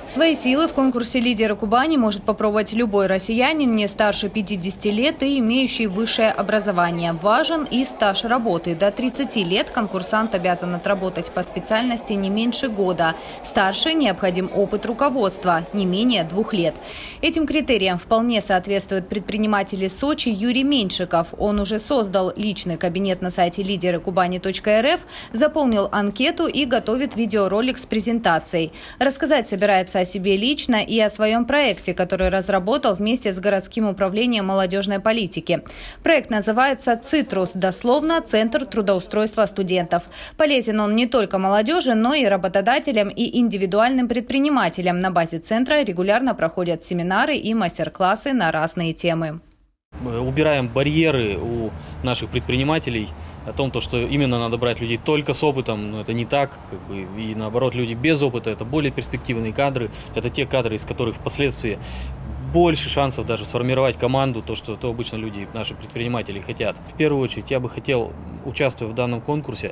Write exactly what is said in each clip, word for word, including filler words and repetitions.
Свои силы в конкурсе «Лидеры Кубани» может попробовать любой россиянин не старше пятидесяти лет и имеющий высшее образование. Важен и стаж работы. До тридцати лет конкурсант обязан отработать по специальности не меньше года. Старше необходим опыт руководства не менее двух лет. Этим критериям вполне соответствует предприниматель из Сочи Юрий Меньшиков. Он уже создал личный кабинет на сайте лидеры кубани точка эр эф, заполнил анкету и готовит видеоролик с презентацией. Рассказать собирается о себе лично и о своем проекте, который разработал вместе с городским управлением молодежной политики. Проект называется «Цитрус», дословно «Центр трудоустройства студентов». Полезен он не только молодежи, но и работодателям и индивидуальным предпринимателям. На базе центра регулярно проходят семинары и мастер-классы на разные темы. Мы убираем барьеры у наших предпринимателей о том, что именно надо брать людей только с опытом, но это не так, как бы, и наоборот, люди без опыта – это более перспективные кадры, это те кадры, из которых впоследствии больше шансов даже сформировать команду, то, что то обычно люди, наши предприниматели хотят. В первую очередь я бы хотел, участвуя в данном конкурсе,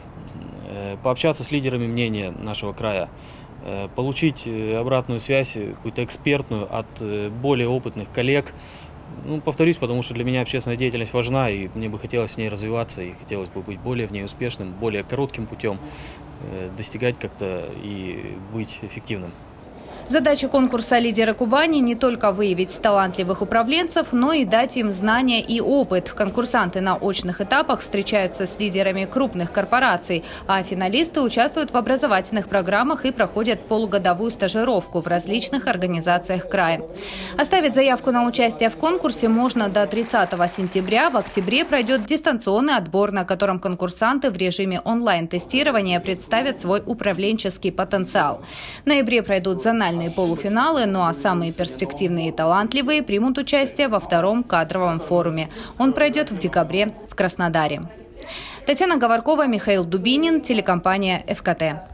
пообщаться с лидерами мнения нашего края, получить обратную связь, какую-то экспертную от более опытных коллег. Ну, повторюсь, потому что для меня общественная деятельность важна, и мне бы хотелось в ней развиваться, и хотелось бы быть более в ней успешным, более коротким путем, э, достигать как-то и быть эффективным. Задача конкурса «Лидеры Кубани» не только выявить талантливых управленцев, но и дать им знания и опыт. Конкурсанты на очных этапах встречаются с лидерами крупных корпораций, а финалисты участвуют в образовательных программах и проходят полугодовую стажировку в различных организациях края. Оставить заявку на участие в конкурсе можно до тридцатого сентября. В октябре пройдет дистанционный отбор, на котором конкурсанты в режиме онлайн-тестирования представят свой управленческий потенциал. В ноябре пройдут зональные полуфиналы, ну а самые перспективные и талантливые примут участие во втором кадровом форуме. Он пройдет в декабре в Краснодаре. Татьяна Говоркова, Михаил Дубинин, телекомпания эф ка тэ.